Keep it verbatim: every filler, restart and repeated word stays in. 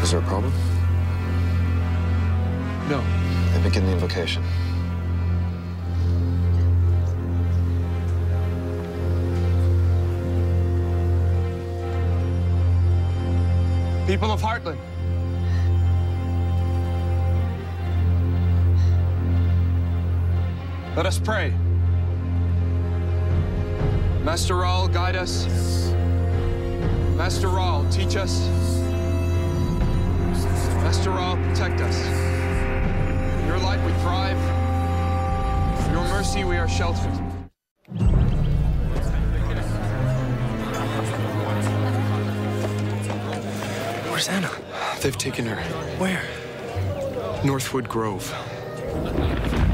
Is there a problem? No. Then begin the invocation. People of Heartland. Let us pray. Master Rahl, guide us. Master Rahl, teach us. Master Rahl, protect us. In your light we thrive. In your mercy we are sheltered. Where's Anna? They've taken her. Where? Northwood Grove.